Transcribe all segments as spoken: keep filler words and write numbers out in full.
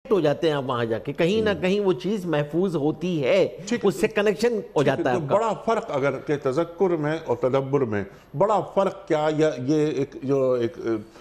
Connect ہو جاتے ہیں آپ وہاں جا کے, کہیں نہ کہیں وہ چیز محفوظ ہوتی ہے, اس سے کنیکشن ہو جاتا ہے. تو بڑا فرق اگر کہ تذکر میں اور تدبر میں بڑا فرق کیا, یا یہ ایک جو ایک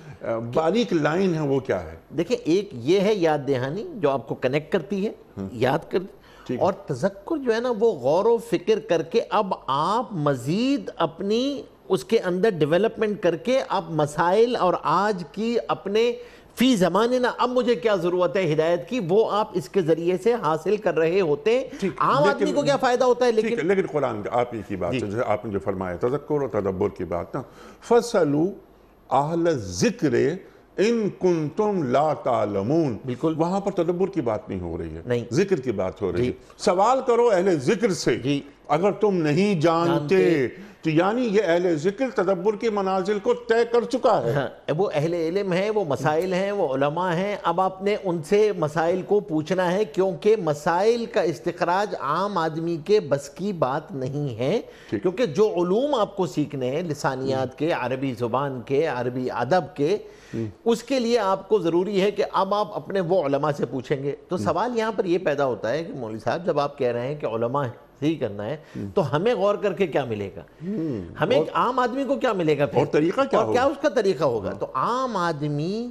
باریک لائن ہے وہ کیا ہے؟ دیکھیں, ایک یہ ہے یاد دہانی جو آپ کو کنیکٹ کرتی ہے, یاد کر, اور تذکر جو ہے نا وہ غور و فکر کر کے اب آپ مزید اپنی اس کے اندر ڈیولپمنٹ کر کے اب مسائل اور آج کی اپنے فی زمانے نا اب مجھے کیا ضرورت ہے ہدایت کی, وہ آپ اس کے ذریعے سے حاصل کر رہے ہوتے ہیں. عام آدمی کو کیا فائدہ ہوتا ہے, لیکن لیکن قرآن آپ ہی کی بات ہے, جیسے آپ نے جو فرمایا تذکر اور تدبر کی بات نا, فَاسْأَلُوا أَهْلَ الذِّكْرِ ان کنتم لا تعلمون, بالکل وہاں پر تدبر کی بات نہیں ہو رہی ہے, نہیں, ذکر کی بات ہو رہی ہے. سوال کرو اہل ذکر سے اگر تم نہیں جانتے, تو یعنی یہ اہل ذکر تدبر کی منازل کو طے کر چکا ہے. وہ اہل علم ہیں, وہ مسائل ہیں, وہ علماء ہیں. اب آپ نے ان سے مسائل کو پوچھنا ہے, کیونکہ مسائل کا استخراج عام آدمی کے بس کی بات نہیں ہے, کیونکہ جو علوم آپ کو سیکھنے ہیں لسانیات کے, عربی زبان کے, عربی ادب کے, اس کے لیے آپ کو ضروری ہے کہ اب آپ اپنے وہ علماء سے پوچھیں گے. تو سوال یہاں پر یہ پیدا ہوتا ہے کہ مولوی صاحب جب آپ کہہ رہے ہیں کہ علماء صحیح کرنا ہے, تو ہمیں غور کر کے کیا ملے گا, ہمیں عام آدمی کو کیا ملے گا, اور طریقہ کیا اور کیا اس کا طریقہ ہوگا. تو عام آدمی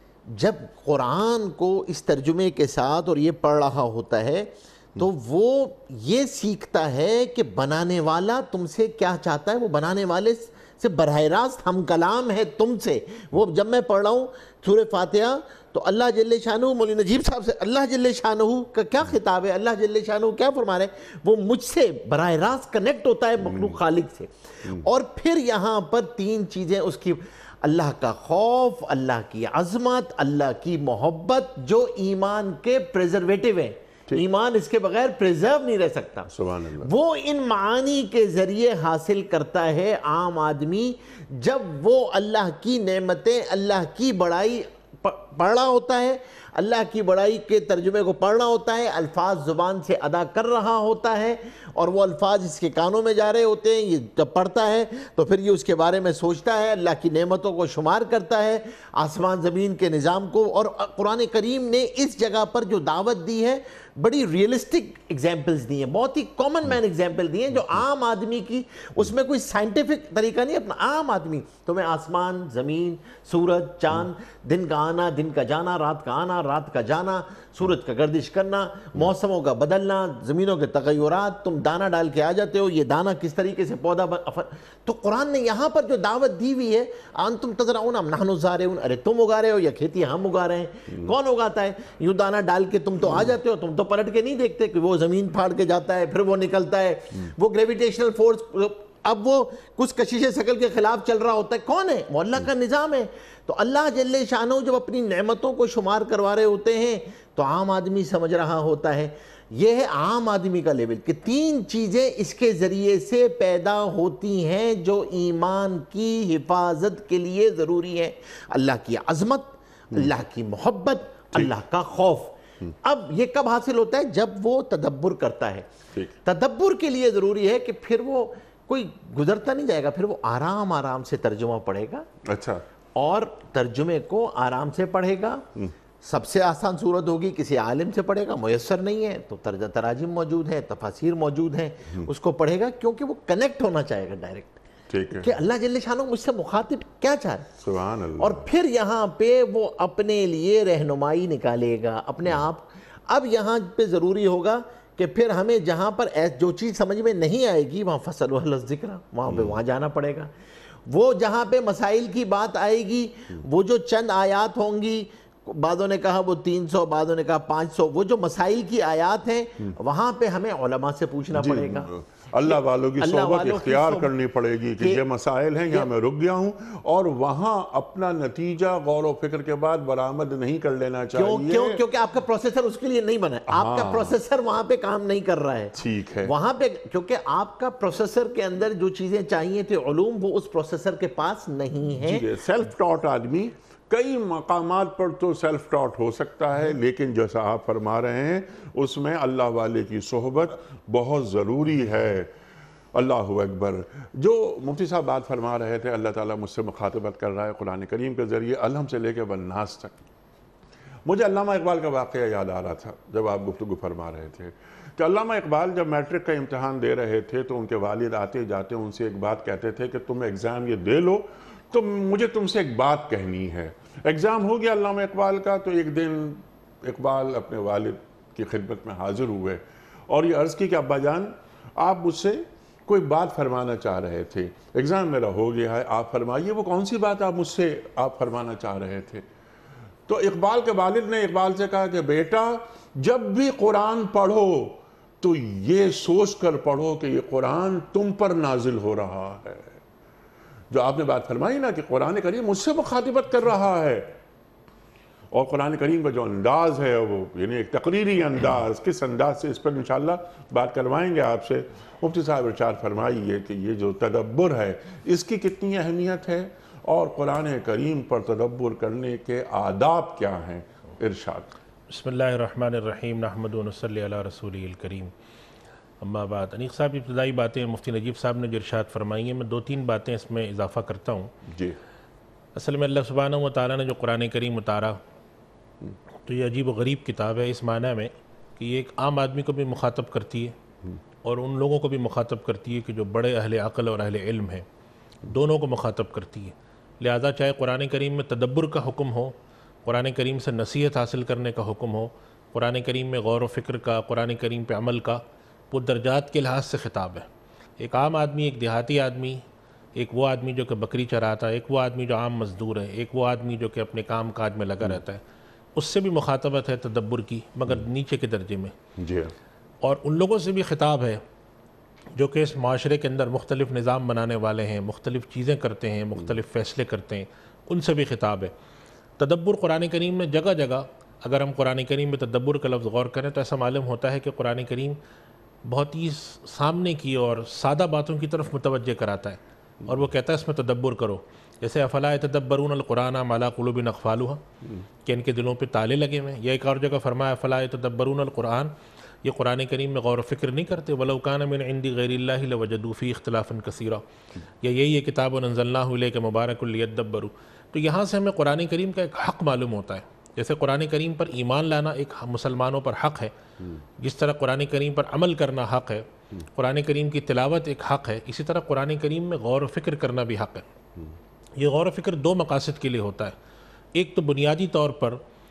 جب قرآن کو اس ترجمے کے ساتھ اور یہ پڑھ رہا ہوتا ہے, تو وہ یہ سیکھتا ہے کہ بنانے والا تم سے کیا چاہتا ہے, وہ بنانے والے سے براہ راست ہم کلام ہے تم سے. وہ جب میں پڑھ رہا ہوں سورہ فاتحہ, تو اللہ جل شانہ, مولی نجیب صاحب سے اللہ جل شانہ کا کیا خطاب ہے, اللہ جل شانہ کیا فرما رہے ہیں, وہ مجھ سے براہ راست کنیکٹ ہوتا ہے مخلوق خالق سے. اور پھر یہاں پر تین چیزیں اس کی, اللہ کا خوف, اللہ کی عظمت, اللہ کی محبت, جو ایمان کے پریزرویٹو ہیں, ایمان اس کے بغیر پریزرو نہیں رہ سکتا. سبحان اللہ. وہ ان معانی کے ذریعے حاصل کرتا ہے عام آدمی, جب وہ اللہ کی نعمتیں, اللہ کی بڑائی پڑھ رہا ہوتا ہے, اللہ کی بڑائی کے ترجمے کو پڑھ رہا ہوتا ہے, الفاظ زبان سے ادا کر رہا ہوتا ہے, اور وہ الفاظ اس کے کانوں میں جا رہے ہوتے ہیں. یہ جب پڑھتا ہے تو پھر یہ اس کے بارے میں سوچتا ہے, اللہ کی نعمتوں کو شمار کرتا ہے, آسمان زمین کے نظام کو. اور قرآن کریم نے اس جگہ پر جو دعوت دی ہے, بڑی ریئلسٹک ایگزامپلز دی ہیں, بہت ہی کامن مین ایگزامپل دی ہیں, جو عام آدمی کی, اس میں کوئی سائنٹیفک طریقہ نہیں. اپنا عام آدمی تمہیں آسمان, زمین, سورج, چاند, دن کا آنا, دن کا جانا, رات کا آنا, رات کا جانا, سورج کا گردش کرنا, موسموں کا بدلنا, زمینوں کے تغیرات, تم دانہ ڈال کے آ جاتے ہو, یہ دانہ کس طریقے سے پودا بن... تو قرآن نے یہاں پر جو دعوت دی ہوئی ہے, انتم تزرعون ام نحن الزارعون, ارے تم اگا رہے ہو یا کھیتی ہم اگا رہے ہیں, کون اگاتا ہے؟ یوں دانہ ڈال کے تم تو آ جاتے ہو, تم تو پلٹ کے نہیں دیکھتے کہ وہ زمین پھاڑ کے جاتا ہے, پھر وہ نکلتا ہے, وہ گریویٹیشنل فورس, اب وہ کچھ کشش ثقل کے خلاف چل رہا ہوتا ہے, کون ہے؟ وہ اللہ کا نظام ہے. تو اللہ جل شانہ جب اپنی نعمتوں کو شمار کروا رہے ہوتے ہیں, تو عام آدمی سمجھ رہا ہوتا ہے. یہ ہے عام آدمی کا لیول, کہ تین چیزیں اس کے ذریعے سے پیدا ہوتی ہیں جو ایمان کی حفاظت کے لیے ضروری ہے. اللہ کی عظمت, اللہ کی محبت, اللہ کا خوف. اب یہ کب حاصل ہوتا ہے؟ جب وہ تدبر کرتا ہے. تدبر کے لیے ضروری ہے کہ پھر وہ کوئی گزرتا نہیں جائے گا, پھر وہ آرام آرام سے ترجمہ پڑھے گا. اچھا. اور ترجمے کو آرام سے پڑھے گا. سب سے آسان صورت ہوگی کسی عالم سے پڑھے گا, میسر نہیں ہے تو تراجم موجود ہیں, تفاسیر موجود ہیں, اس کو پڑھے گا, کیونکہ وہ کنیکٹ ہونا چاہے گا ڈائریکٹ کہ اللہ جل شانہ مجھ سے مخاطب کیا چاہ رہا ہے. سبحان اللہ. اور پھر یہاں پہ وہ اپنے لیے رہنمائی نکالے گا اپنے آپ. اب یہاں پہ ضروری ہوگا کہ پھر ہمیں جہاں پر جو چیز سمجھ میں نہیں آئے گی, وہاں فَاسْأَلُوا أَهْلَ الذِّكْرِ, وہاں پہ وہاں جانا پڑے گا. وہ جہاں پہ مسائل کی بات آئے گی, وہ جو چند آیات ہوں گی, بعضوں نے کہا وہ تین سو, بعضوں نے کہا پانچ سو, وہ جو مسائل کی آیات ہیں, وہاں پہ ہمیں علماء سے پوچھنا پڑے گا. اللہ والوں کی صحبت اختیار کرنی پڑے گی کہ یہ مسائل ہیں, یہاں میں رک گیا ہوں, اور وہاں اپنا نتیجہ غور و فکر کے بعد برآمد نہیں کر لینا چاہیے. کیوں؟ کیونکہ آپ کا پروسیسر اس کے لیے نہیں بنا ہے, آپ کا پروسیسر وہاں پہ کام نہیں کر رہا ہے. ٹھیک ہے. وہاں پہ کیونکہ آپ کا پروسیسر کے اندر جو چیزیں چاہیے تھے علوم, وہ اس پروسیسر کے پاس نہیں ہیں. سیلف ٹاٹ آدمی کئی مقامات پر تو سیلف ٹاٹ ہو سکتا ہے, لیکن جیسا آپ فرما رہے ہیں اس میں اللہ والے کی صحبت بہت ضروری ہے. اللہ اکبر. جو مفتی صاحب بات فرما رہے تھے, اللہ تعالیٰ مجھ سے مخاطبت کر رہا ہے قرآن کریم کے ذریعے الحم سے لے کے والناس تک, مجھے علامہ اقبال کا واقعہ یاد آ رہا تھا جب آپ گفتگو فرما رہے تھے کہ علامہ اقبال جب میٹرک کا امتحان دے رہے تھے تو ان کے والد آتے جاتے ان سے ایک بات کہتے تھے کہ تم ایگزام یہ دے لو تو مجھے تم سے ایک بات کہنی ہے۔ ایگزام ہو گیا علامہ اقبال کا، تو ایک دن اقبال اپنے والد کی خدمت میں حاضر ہوئے اور یہ عرض کی کہ ابا جان آپ مجھ سے کوئی بات فرمانا چاہ رہے تھے، ایگزام میرا ہو گیا ہے، آپ فرمائیے وہ کون سی بات آپ مجھ سے آپ فرمانا چاہ رہے تھے۔ تو اقبال کے والد نے اقبال سے کہا کہ بیٹا جب بھی قرآن پڑھو تو یہ سوچ کر پڑھو کہ یہ قرآن تم پر نازل ہو رہا ہے۔ جو آپ نے بات فرمائی نا کہ قرآن کریم مجھ سے مخاطبت کر رہا ہے، اور قرآن کریم کا جو انداز ہے وہ یعنی ایک تقریری انداز، کس انداز سے، اس پر انشاءاللہ بات کروائیں گے آپ سے۔ مفتی صاحب ارشاد فرمائیے کہ یہ جو تدبر ہے اس کی کتنی اہمیت ہے اور قرآن کریم پر تدبر کرنے کے آداب کیا ہیں، ارشاد۔ بسم اللہ الرحمن الرحیم، نحمد و نصلی علی رسولہ الکریم، اما بعد۔ انیق صاحب ابتدائی باتیں مفتی نجیب صاحب نے جو ارشاد فرمائی ہیں، میں دو تین باتیں اس میں اضافہ کرتا ہوں۔ جی۔ اصل میں اللہ سبحانہ و تعالیٰ نے جو قرآن کریم اتارا تو یہ عجیب و غریب کتاب ہے اس معنی میں کہ یہ ایک عام آدمی کو بھی مخاطب کرتی ہے اور ان لوگوں کو بھی مخاطب کرتی ہے کہ جو بڑے اہل عقل اور اہل علم ہیں، دونوں کو مخاطب کرتی ہے۔ لہذا چاہے قرآن کریم میں تدبر کا حکم ہو، قرآن کریم سے نصیحت حاصل کرنے کا حکم ہو، قرآن کریم میں غور و فکر کا، قرآن کریم پہ عمل کا، وہ درجات کے لحاظ سے خطاب ہے۔ ایک عام آدمی، ایک دیہاتی آدمی، ایک وہ آدمی جو کہ بکری چراتا ہے، ایک وہ آدمی جو عام مزدور ہے، ایک وہ آدمی جو کہ اپنے کام کاج میں لگا رہتا ہے، اس سے بھی مخاطبت ہے تدبر کی، مگر نیچے کے درجے میں۔ جی۔ اور ان لوگوں سے بھی خطاب ہے جو کہ اس معاشرے کے اندر مختلف نظام بنانے والے ہیں، مختلف چیزیں کرتے ہیں، مختلف فیصلے کرتے ہیں، ان سے بھی خطاب ہے۔ تدبر قرآن کریم میں جگہ جگہ، اگر ہم قرآن کریم میں تدبر کا لفظ غور کریں تو ایسا معلوم ہوتا ہے کہ قرآن کریم بہت ہی سامنے کی اور سادہ باتوں کی طرف متوجہ کراتا ہے، اور وہ کہتا ہے اس میں تدبر کرو۔ جیسے افلا یتدبرون القرآن ام علی قلوب اقفالها، کہ ان کے دلوں پہ تالے لگے ہوئے ہیں۔ یا ایک اور جگہ فرمایا افلا یتدبرون القرآن، یہ قرآن کریم میں غور و فکر نہیں کرتے، ولو کان من عند غیر اللہ لوجدوا فیہ اختلافا کثیرا، یا یہی ہے کتاب انزلناہ الیک مبارک لیدبروا۔ تو یہاں سے ہمیں قرآن کریم کا ایک حق معلوم ہوتا ہے۔ جیسے قرآن کریم پر ایمان لانا ایک مسلمانوں پر حق ہے، جس طرح قرآن کریم پر عمل کرنا حق ہے، قرآن کریم کی تلاوت ایک حق ہے، اسی طرح قرآن کریم میں غور و فکر کرنا بھی حق ہے۔ یہ غور و فکر دو مقاصد کے لیے ہوتا ہے۔ ایک تو بنیادی طور پر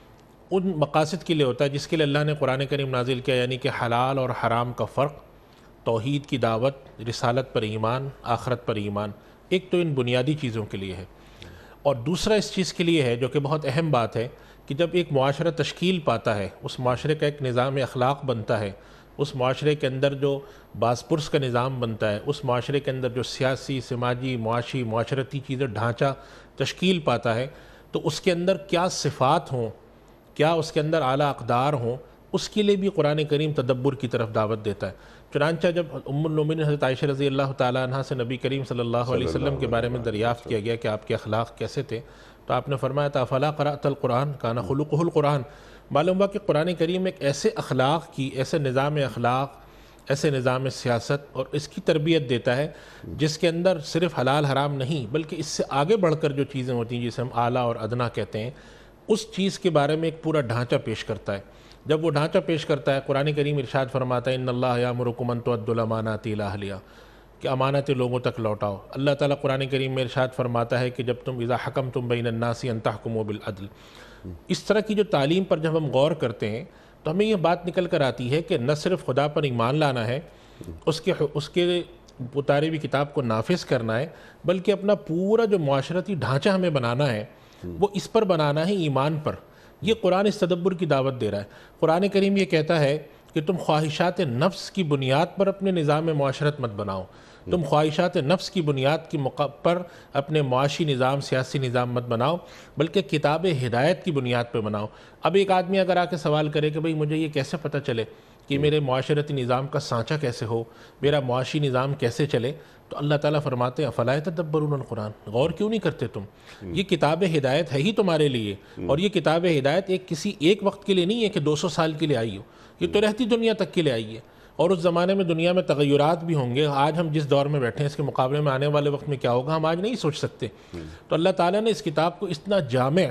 ان مقاصد کے لیے ہوتا ہے جس کے لیے اللہ نے قرآن کریم نازل کیا، یعنی کہ حلال اور حرام کا فرق، توحید کی دعوت، رسالت پر ایمان، آخرت پر ایمان۔ ایک تو ان بنیادی چیزوں کے لیے ہے، اور دوسرا اس چیز کے لیے ہے جو کہ بہت اہم بات ہے کہ جب ایک معاشرہ تشکیل پاتا ہے، اس معاشرے کا ایک نظام اخلاق بنتا ہے، اس معاشرے کے اندر جو باز پرس کا نظام بنتا ہے، اس معاشرے کے اندر جو سیاسی، سماجی، معاشی، معاشرتی چیزیں ڈھانچہ تشکیل پاتا ہے، تو اس کے اندر کیا صفات ہوں، کیا اس کے اندر اعلیٰ اقدار ہوں، اس کے لیے بھی قرآن کریم تدبر کی طرف دعوت دیتا ہے۔ چنانچہ جب ام المومنین حضرت عائشہ رضی اللہ تعالیٰ عنہ سے نبی کریم صلی اللہ علیہ وسلم کے بارے میں دریافت کیا گیا کہ آپ کے اخلاق کیسے تھے، تو آپ نے فرمایا تھا افلا قرأت القرآن کان خلقہ القرآن۔ معلوم ہوا کہ قرآن کریم ایک ایسے اخلاق کی، ایسے نظام اخلاق، ایسے نظام سیاست اور اس کی تربیت دیتا ہے جس کے اندر صرف حلال حرام نہیں بلکہ اس سے آگے بڑھ کر جو چیزیں ہوتی ہیں جسے ہم اعلیٰ اور ادنا کہتے ہیں، اس چیز کے بارے میں ایک پورا ڈھانچہ پیش کرتا ہے۔ جب وہ ڈھانچہ پیش کرتا ہے، قرآن کریم ارشاد فرماتا ہے ان اللہ یامرکم ان تؤدوا الامانات الی اہلہا، کہ امانتیں لوگوں تک لوٹاؤ۔ اللہ تعالیٰ قرآن کریم میں ارشاد فرماتا ہے کہ جب تم اذا حکمتم بین الناس ان تحکموا بالعدل۔ اس طرح کی جو تعلیم پر جب ہم غور کرتے ہیں تو ہمیں یہ بات نکل کر آتی ہے کہ نہ صرف خدا پر ایمان لانا ہے، اس کے اس کے اتاری ہوئی کتاب کو نافذ کرنا ہے، بلکہ اپنا پورا جو معاشرتی ڈھانچہ ہمیں بنانا ہے وہ اس پر بنانا ہے، ایمان پر۔ یہ قرآن اس تدبر کی دعوت دے رہا ہے۔ قرآن کریم یہ کہتا ہے کہ تم خواہشات نفس کی بنیاد پر اپنے نظام معاشرت مت بناؤ، تم خواہشات نفس کی بنیاد کی پر اپنے معاشی نظام، سیاسی نظام مت بناؤ، بلکہ کتاب ہدایت کی بنیاد پہ بناؤ۔ اب ایک آدمی اگر آ کے سوال کرے کہ بھئی مجھے یہ کیسے پتہ چلے کہ میرے معاشرتی نظام کا سانچہ کیسے ہو، میرا معاشی نظام کیسے چلے، تو اللہ تعالیٰ فرماتے ہیں افلا یتدبرون القرآن، غور کیوں نہیں کرتے تم؟ یہ کتاب ہدایت ہے ہی تمہارے لیے، اور یہ کتاب ہدایت ایک کسی ایک وقت کے لیے نہیں ہے کہ دو سو سال کے لیے آئی ہو، یہ تو رہتی دنیا تک کے لیے آئی ہے۔ اور اس زمانے میں دنیا میں تغیرات بھی ہوں گے، آج ہم جس دور میں بیٹھے ہیں اس کے مقابلے میں آنے والے وقت میں کیا ہوگا ہم آج نہیں سوچ سکتے۔ تو اللہ تعالیٰ نے اس کتاب کو اتنا جامع،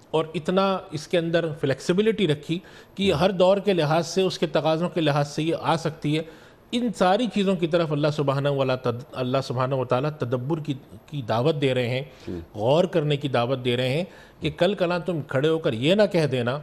اور اتنا اس کے اندر فلیکسیبلٹی رکھی کہ یہ ہر دور کے لحاظ سے اس کے تقاضوں کے لحاظ سے یہ آ سکتی ہے. ان ساری چیزوں کی طرف اللہ سبحانہ و تعالیٰ اللہ سبحانہ و تعالیٰ تدبر کی کی دعوت دے رہے ہیں, غور کرنے کی دعوت دے رہے ہیں کہ کل کلاں تم کھڑے ہو کر یہ نہ کہہ دینا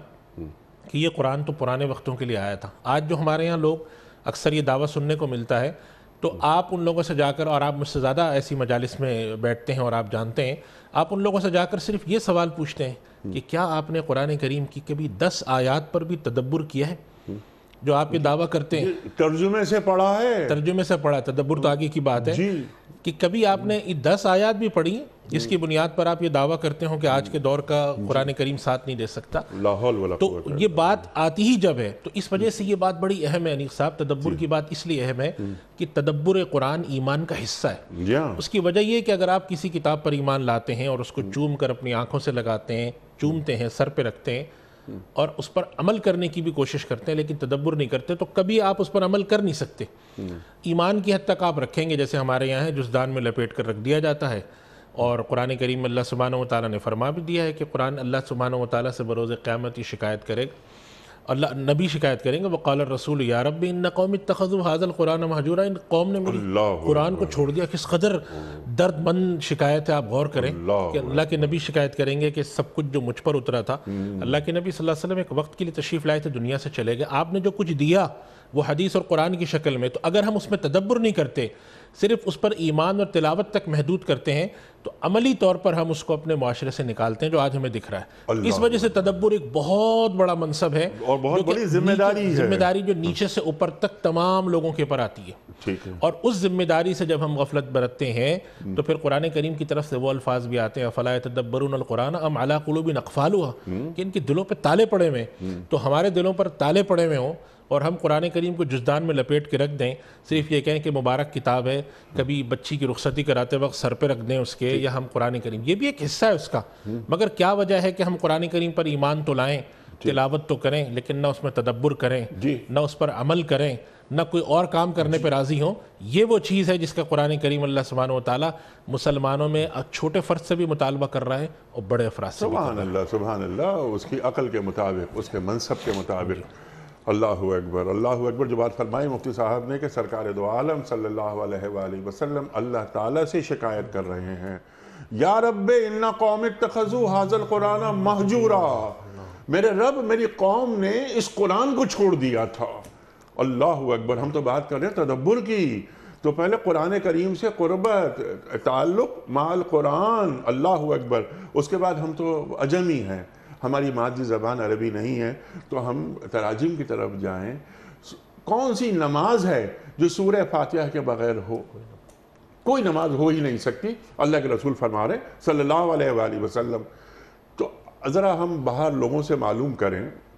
کہ یہ قرآن تو پرانے وقتوں کے لیے آیا تھا. آج جو ہمارے یہاں لوگ اکثر یہ دعویٰ سننے کو ملتا ہے, تو آپ ان لوگوں سے جا کر, اور آپ مجھ سے زیادہ ایسی مجالس میں بیٹھتے ہیں اور آپ جانتے ہیں, آپ ان لوگوں سے جا کر صرف یہ سوال پوچھتے ہیں کہ کیا آپ نے قرآن کریم کی کبھی دس آیات پر بھی تدبر کیا ہے؟ جو آپ یہ دعویٰ کرتے ہیں ترجمے سے پڑھا ہے, ترجمے سے پڑھا, تدبر تو آگے کی بات ہے کہ کبھی آپ نے یہ دس آیات بھی پڑھی جس کی بنیاد پر آپ یہ دعویٰ کرتے ہوں کہ آج کے دور کا قرآن کریم ساتھ نہیں دے سکتا. تو یہ بات آتی ہی جب ہے, تو اس وجہ سے یہ بات بڑی اہم ہے انیق صاحب. تدبر کی بات اس لیے اہم ہے کہ تدبر قرآن ایمان کا حصہ ہے. اس کی وجہ یہ کہ اگر آپ کسی کتاب پر ایمان لاتے ہیں اور اس کو چوم کر اپنی آنکھوں سے لگاتے ہیں, چومتے ہیں, سر پہ رکھتے ہیں اور اس پر عمل کرنے کی بھی کوشش کرتے ہیں لیکن تدبر نہیں کرتے, تو کبھی آپ اس پر عمل کر نہیں سکتے. ایمان کی حد تک آپ رکھیں گے جیسے ہمارے یہاں ہے, جزدان میں لپیٹ کر رکھ دیا جاتا ہے. اور قرآن کریم اللہ سبحانہ و تعالیٰ نے فرما بھی دیا ہے کہ قرآن اللہ سبحانہ و تعالیٰ سے بروز قیامت یہ شکایت کرے گا, اللہ نبی شکایت کریں گے, وقال الرسول یا رب ان قوم اتخذوا هذا القرآن مہجورا, ان قوم نے میری قرآن کو چھوڑ دیا. کس قدر درد مند شکایت ہے, آپ غور کریں کہ اللہ کے نبی شکایت کریں گے کہ سب کچھ جو مجھ پر اترا تھا. اللہ کے نبی صلی اللہ علیہ وسلم ایک وقت کے لیے تشریف لائے تھے, دنیا سے چلے گئے. آپ نے جو کچھ دیا وہ حدیث اور قرآن کی شکل میں, تو اگر ہم اس میں تدبر نہیں کرتے, صرف اس پر ایمان اور تلاوت تک محدود کرتے ہیں, تو عملی طور پر ہم اس کو اپنے معاشرے سے نکالتے ہیں, جو آج ہمیں دکھ رہا ہے. اس وجہ سے تدبر ایک بہت بڑا منصب ہے اور بہت بڑی ذمہ داری ہے, ذمہ داری جو نیچے سے اوپر تک تمام لوگوں کے پر آتی ہے. اور اس ذمہ داری سے جب ہم غفلت برتتے ہیں تو پھر قرآن کریم کی طرف سے وہ الفاظ بھی آتے ہیں, افلا یتدبرون القرآن ام علی قلوب اقفالها, کہ ان کے دلوں پہ تالے پڑے ہوئے ہیں. تو ہمارے دلوں پر تالے پڑے ہوئے ہوں اور ہم قرآن کریم کو جزدان میں لپیٹ کے رکھ دیں, صرف یہ کہیں کہ مبارک کتاب ہے, کبھی بچی کی رخصتی کراتے وقت سر پہ رکھ دیں اس کے, یا ہم قرآن کریم, یہ بھی ایک حصہ ہے اس کا. مگر کیا وجہ ہے کہ ہم قرآن کریم پر ایمان تو لائیں, تلاوت تو کریں, لیکن نہ اس میں تدبر کریں, نہ اس پر عمل کریں, نہ کوئی اور کام کرنے پہ راضی ہوں. یہ وہ چیز ہے جس کا قرآن کریم اللہ سبحانہ و تعالیٰ مسلمانوں میں چھوٹے فرد سے بھی مطالبہ کر رہا ہے اور بڑے افراد سے بھی. سبحان اللہ, سبحان اللہ, اس کی عقل کے مطابق, اس کے منصب کے مطابق. اللہ اکبر, اللہ اکبر. جو بات فرمائی مفتی صاحب نے کہ سرکار دو عالم صلی اللہ علیہ وآلہ وسلم اللہ تعالیٰ سے شکایت کر رہے ہیں, یا رب ان قوم اتخذوا هذا القرآن مہجورا, میرے رب میری قوم نے اس قرآن کو چھوڑ دیا تھا. اللہ اکبر. ہم تو بات کر رہے ہیں تدبر کی, تو پہلے قرآن کریم سے قربت, تعلق مال قرآن. اللہ اکبر. اس کے بعد ہم تو عجمی ہیں, ہماری مادری زبان عربی نہیں ہے, تو ہم تراجم کی طرف جائیں. کون سی نماز ہے جو سورہ فاتحہ کے بغیر ہو؟ کوئی نماز ہو ہی نہیں سکتی. اللہ کے رسول فرما رہے صلی اللہ علیہ وآلہ وسلم. تو ذرا ہم باہر لوگوں سے معلوم کریں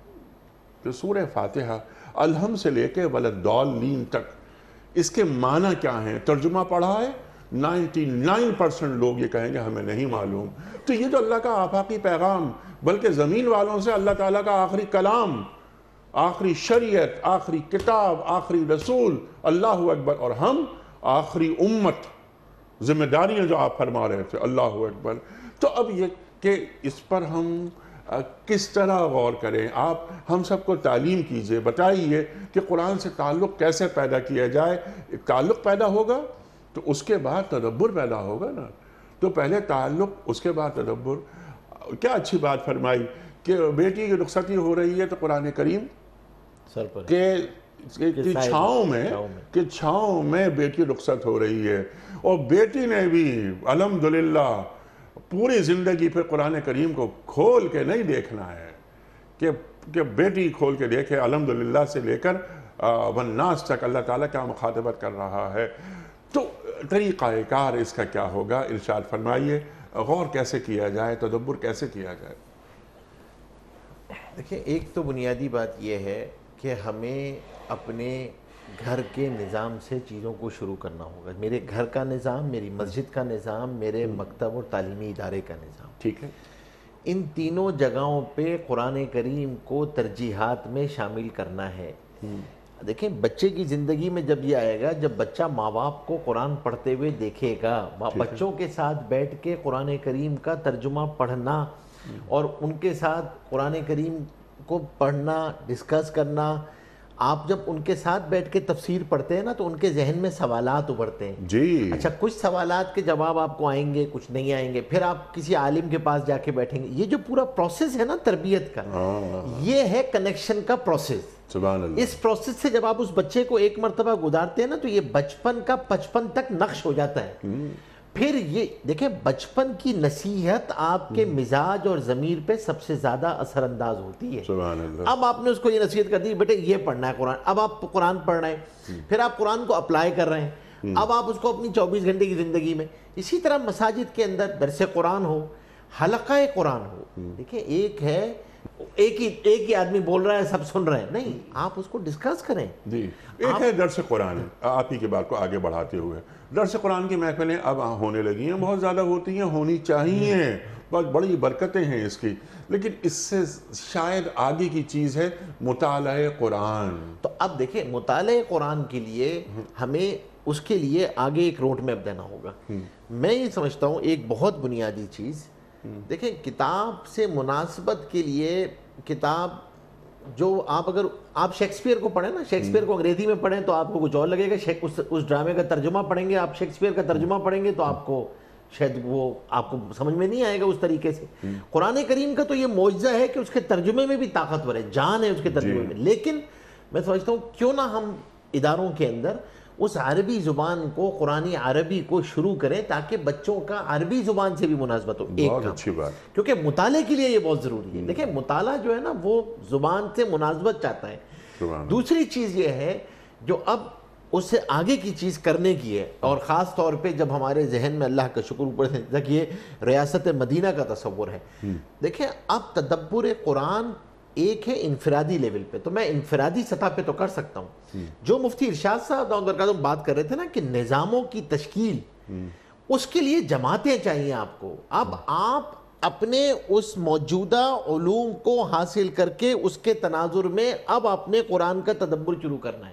کہ سورہ فاتحہ الحمد سے لے کے ولدالین تک اس کے معنی کیا ہیں. ترجمہ پڑھا ہے, نائنٹی نائن پرسنٹ لوگ یہ کہیں گے ہمیں نہیں معلوم. تو یہ جو اللہ کا آفاقی پیغام, بلکہ زمین والوں سے اللہ تعالیٰ کا آخری کلام, آخری شریعت, آخری کتاب, آخری رسول. اللہ اکبر. اور ہم آخری امت, ذمہ داریاں جو آپ فرما رہے تھے. اللہ اکبر. تو اب یہ کہ اس پر ہم کس طرح غور کریں, آپ ہم سب کو تعلیم کیجئے, بتائیے کہ قرآن سے تعلق کیسے پیدا کیا جائے. تعلق پیدا ہوگا تو اس کے بعد تدبر پیدا ہوگا نا. تو پہلے تعلق, اس کے بعد تدبر. کیا اچھی بات فرمائی کہ بیٹی کی رخصتی ہو رہی ہے تو قرآن کریم سر پر کہ چھاؤں میں کہ چھاؤں میں بیٹی رخصت ہو رہی ہے, اور بیٹی نے بھی الحمدللہ پوری زندگی پھر قرآن کریم کو کھول کے نہیں دیکھنا ہے کہ کہ بیٹی کھول کے دیکھے. الحمدللہ سے لے کر والناس تک اللہ تعالیٰ کیا مخاطبت کر رہا ہے. تو طریقہ کار اس کا کیا ہوگا, ارشاد فرمائیے. غور کیسے کیا جائے, تدبر کیسے کیا جائے؟ دیکھیں, ایک تو بنیادی بات یہ ہے کہ ہمیں اپنے گھر کے نظام سے چیزوں کو شروع کرنا ہوگا. میرے گھر کا نظام, میری مسجد کا نظام, میرے مکتب اور تعلیمی ادارے کا نظام. ٹھیک ہے. ان تینوں جگہوں پہ قرآن کریم کو ترجیحات میں شامل کرنا ہے. دیکھیں, بچے کی زندگی میں جب یہ آئے گا جب بچہ ماں باپ کو قرآن پڑھتے ہوئے دیکھے گا, بچوں کے ساتھ بیٹھ کے قرآن کریم کا ترجمہ پڑھنا, اور ان کے ساتھ قرآن کریم کو پڑھنا، ڈسکس کرنا، آپ جب ان کے ساتھ بیٹھ کے تفسیر پڑھتے ہیں نا تو ان کے ذہن میں سوالات ابھرتے ہیں. جی اچھا کچھ سوالات کے جواب آپ کو آئیں گے، کچھ نہیں آئیں گے، پھر آپ کسی عالم کے پاس جا کے بیٹھیں گے. یہ جو پورا پروسیس ہے نا تربیت کا، یہ ہے کنیکشن کا پروسیس. سبحان اللہ. اس پروسیس سے جب آپ اس بچے کو ایک مرتبہ گزارتے ہیں نا تو یہ بچپن کا پچپن تک نقش ہو جاتا ہے. پھر یہ دیکھیں بچپن کی نصیحت آپ کے مزاج اور ضمیر پہ سب سے زیادہ اثر انداز ہوتی ہے. سبحان اللہ. اب آپ نے اس کو یہ نصیحت کر دی بیٹے یہ پڑھنا ہے قرآن، اب آپ قرآن پڑھ رہے ہیں، پھر آپ قرآن کو اپلائی کر رہے ہیں، اب آپ اس کو اپنی چوبیس گھنٹے کی زندگی میں. اسی طرح مساجد کے اندر درس قرآن ہو، حلقہ قرآن ہو. دیکھیں ایک ہے ایک ہی ایک ہی آدمی بول رہا ہے سب سن رہے ہیں، نہیں، آپ اس کو ڈسکس کریں. جی ایک ہے درس قرآن. آپ ہی کی بات کو آگے بڑھاتے ہوئے درس قرآن کی محفلیں اب ہونے لگی ہیں، بہت زیادہ ہوتی ہیں، ہونی چاہیے، بہت بڑی برکتیں ہیں اس کی. لیکن اس سے شاید آگے کی چیز ہے مطالعہ قرآن. تو اب دیکھیں مطالعہ قرآن کے لیے ہمیں اس کے لیے آگے ایک روڈ میپ دینا ہوگا. میں یہ سمجھتا ہوں ایک بہت بنیادی چیز، دیکھیں کتاب سے مناسبت کے لیے کتاب جو آپ اگر آپ شیکسپیئر کو پڑھیں نا، شیکسپیئر کو انگریزی میں پڑھیں تو آپ کو کچھ اور لگے گا، اس ڈرامے کا ترجمہ پڑھیں گے آپ، شیکسپیئر کا ترجمہ پڑھیں گے تو آپ کو شاید وہ آپ کو سمجھ میں نہیں آئے گا اس طریقے سے. قرآن کریم کا تو یہ معجزہ ہے کہ اس کے ترجمے میں بھی طاقتور ہے، جان ہے اس کے ترجمے میں. لیکن میں سمجھتا ہوں کیوں نہ ہم اداروں کے اندر اس عربی زبان کو، قرآن عربی کو شروع کریں تاکہ بچوں کا عربی زبان سے بھی مناسبت ہو. ایک بہت اچھی بات، کیونکہ مطالعے کے لیے یہ بہت ضروری ہے. دیکھیں مطالعہ جو ہے نا وہ زبان سے مناسبت چاہتا ہے. دوسری چیز یہ ہے جو اب اس سے آگے کی چیز کرنے کی ہے، اور خاص طور پہ جب ہمارے ذہن میں اللہ کا شکر اوپر سے دیکھیے ریاست مدینہ کا تصور ہے. دیکھیں اب تدبر قرآن ایک ہے انفرادی لیول پہ، تو میں انفرادی سطح پہ تو کر سکتا ہوں. جو مفتی ارشاد صاحب داؤد برکاتہ بات کر رہے تھے نا کہ نظاموں کی تشکیل، اس کے لیے جماعتیں چاہیے آپ کو. اب آپ اپنے اس موجودہ علوم کو حاصل کر کے اس کے تناظر میں اب اپنے قرآن کا تدبر شروع کرنا ہے.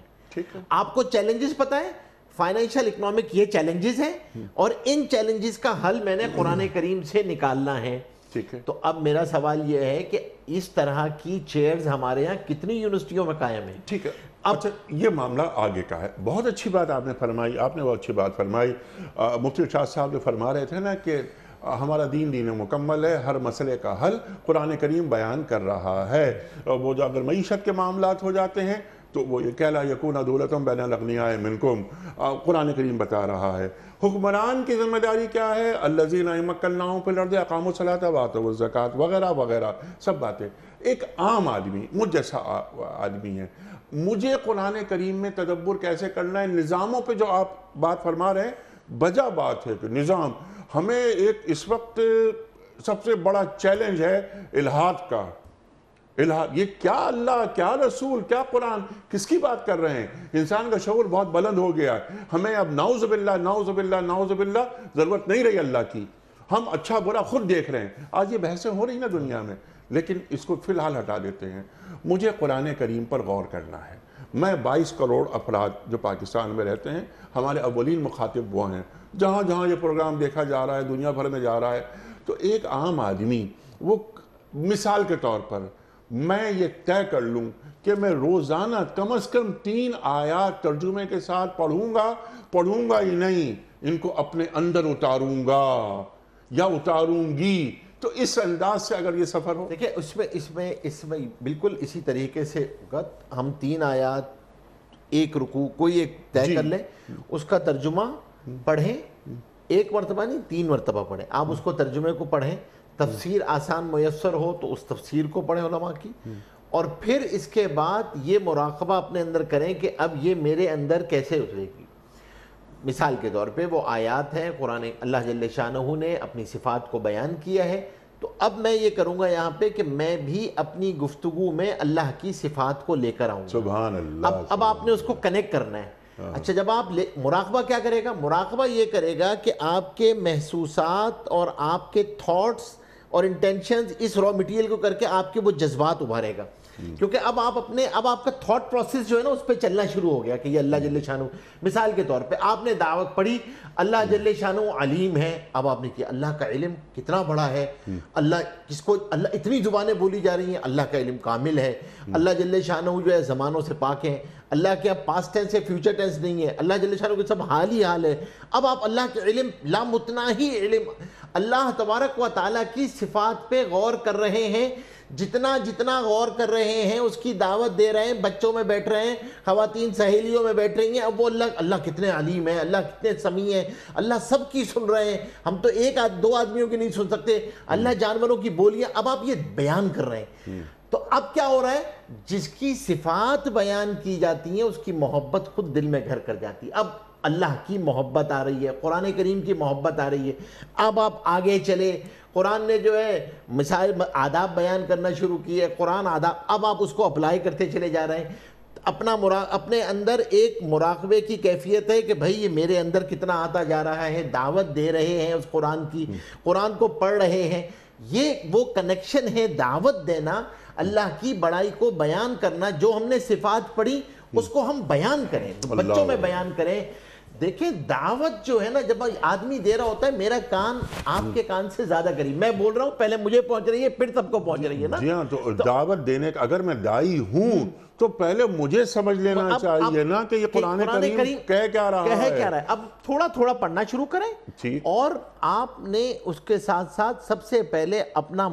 آپ کو چیلنجز پتہ ہے، فائنینشیل اکنامک یہ چیلنجز ہیں، اور ان چیلنجز کا حل میں نے قرآن کریم سے نکالنا ہے. تو اب میرا سوال یہ ہے کہ اس طرح کی چیئرز ہمارے یہاں کتنی یونیورسٹیوں میں قائم ہیں. ٹھیک ہے. اچھا یہ معاملہ آگے کا ہے. بہت اچھی بات آپ نے فرمائی، آپ نے بہت اچھی بات فرمائی. مفتی ارشاد صاحب جو فرما رہے تھے نا کہ ہمارا دین دین مکمل ہے، ہر مسئلے کا حل قرآن کریم بیان کر رہا ہے. وہ جو اگر معیشت کے معاملات ہو جاتے ہیں تو وہ یہ کہلا یکون دولتم بین الاغنیاء منکم، قرآن کریم بتا رہا ہے. حکمران کی ذمہ داری کیا ہے؟ الذین مکناہم فی الارض اقاموا الصلاۃ وآتوا الزکاۃ وغیرہ وغیرہ سب باتیں. ایک عام آدمی، مجھ جیسا آدمی ہے، مجھے قرآن کریم میں تدبر کیسے کرنا ہے؟ نظاموں پہ جو آپ بات فرما رہے ہیں بجا بات ہے کہ نظام ہمیں ایک اس وقت سب سے بڑا چیلنج ہے الہاد کا. الہاد یہ کیا اللہ، کیا رسول، کیا قرآن، کس کی بات کر رہے ہیں؟ انسان کا شعور بہت بلند ہو گیا ہے. ہمیں اب نعوذ باللہ نعوذ باللہ نعوذ باللہ ضرورت نہیں رہی اللہ کی. ہم اچھا برا خود دیکھ رہے ہیں. آج یہ بحثیں ہو رہی نا دنیا میں، لیکن اس کو فی الحال ہٹا دیتے ہیں. مجھے قرآن کریم پر غور کرنا ہے. میں بائیس کروڑ افراد جو پاکستان میں رہتے ہیں، ہمارے اولین مخاطب وہ ہیں. جہاں جہاں یہ پروگرام دیکھا جا رہا ہے، دنیا بھر میں جا رہا ہے، تو ایک عام آدمی وہ مثال کے طور پر میں یہ طے کر لوں کہ میں روزانہ کم از کم تین آیات ترجمے کے ساتھ پڑھوں گا پڑھوں گا ہی نہیں، ان کو اپنے اندر اتاروں گا یا اتاروں گی. تو اس انداز سے اگر یہ سفر ہو، دیکھیں اس میں اس میں اس میں بالکل اسی طریقے سے ہوگا. ہم تین آیات، ایک رکوع کوئی ایک طے کر لیں، اس کا ترجمہ پڑھیں، ایک مرتبہ نہیں تین مرتبہ پڑھیں. آپ اس کو ترجمے کو پڑھیں، تفسیر آسان میسر ہو تو اس تفسیر کو پڑھیں علماء کی، اور پھر اس کے بعد یہ مراقبہ اپنے اندر کریں کہ اب یہ میرے اندر کیسے اترے گی. مثال کے طور پہ وہ آیات ہیں قرآن، اللہ جل شانہ نے اپنی صفات کو بیان کیا ہے، تو اب میں یہ کروں گا یہاں پہ کہ میں بھی اپنی گفتگو میں اللہ کی صفات کو لے کر آؤں گا. سبحان اللہ. اب اب آپ نے اس کو کنیکٹ کرنا ہے. اچھا جب آپ مراقبہ کیا کرے گا؟ مراقبہ یہ کرے گا کہ آپ کے محسوسات اور آپ کے تھاٹس اور انٹینشنز اس را مٹیریل کو کر کے آپ کے وہ جذبات ابھارے گا. کیونکہ اب آپ اپنے اب آپ کا تھاٹ پروسیس جو ہے نا اس پہ چلنا شروع ہو گیا کہ یہ اللہ جل شانہ. مثال کے طور پہ آپ نے دعوت پڑھی اللہ جل شانہ علیم ہے, اب آپ نے کیا اللہ کا علم کتنا بڑا ہے, اللہ کس کو اللہ اتنی زبانیں بولی جا رہی ہیں, اللہ کا علم کامل ہے, اللہ جل شانہ جو ہے زمانوں سے پاک ہیں, اللہ کے اب پاسٹ ٹینس ہے فیوچر ٹینس نہیں ہے, اللہ جل شانہ کے سب حال ہی حال ہے. اب آپ اللہ کے علم لامتناہی علم اللہ تبارک و تعالیٰ کی صفات پہ غور کر رہے ہیں, جتنا جتنا غور کر رہے ہیں اس کی دعوت دے رہے ہیں, بچوں میں بیٹھ رہے ہیں, خواتین سہیلیوں میں بیٹھ رہی ہیں, اب وہ اللہ اللہ کتنے علیم ہے, اللہ کتنے سمیع ہے, اللہ سب کی سن رہے ہیں, ہم تو ایک دو آدمیوں کی نہیں سن سکتے, اللہ جانوروں کی بولیاں, اب آپ یہ بیان کر رہے ہیں. تو اب کیا ہو رہا ہے, جس کی صفات بیان کی جاتی ہیں اس کی محبت خود دل میں گھر کر جاتی ہے. اب اللہ کی محبت آ رہی ہے, قرآن کریم کی محبت آ رہی ہے. اب آپ آگے چلے, قرآن نے جو ہے مثال آداب بیان کرنا شروع کی ہے, قرآن آداب, اب آپ اس کو اپلائی کرتے چلے جا رہے ہیں. اپنا مرا اپنے اندر ایک مراقبے کی کیفیت ہے کہ بھائی یہ میرے اندر کتنا آتا جا رہا ہے, دعوت دے رہے ہیں اس قرآن کی, قرآن کو پڑھ رہے ہیں. یہ وہ کنیکشن ہے, دعوت دینا, اللہ کی بڑائی کو بیان کرنا. جو ہم نے صفات پڑھی اس کو ہم بیان کریں, بچوں میں بیان کریں. دیکھیں دعوت جو ہے نا, جب آدمی دے رہا ہوتا ہے, میرا کان آپ کے کان سے زیادہ قریب, میں بول رہا ہوں پہلے مجھے پہنچ رہی ہے پھر سب کو پہنچ رہی ہے نا. جی ہاں, تو دعوت دینے کا اگر میں داعی ہوں تو پہلے مجھے سمجھ لینا چاہیے نا کہ یہ قرآن کریم کہہ کیا رہا ہے, کہہ کیا رہا ہے. اب تھوڑا تھوڑا پڑھنا شروع کریں, اور آپ نے اس کے ساتھ ساتھ سب سے پہلے اپنا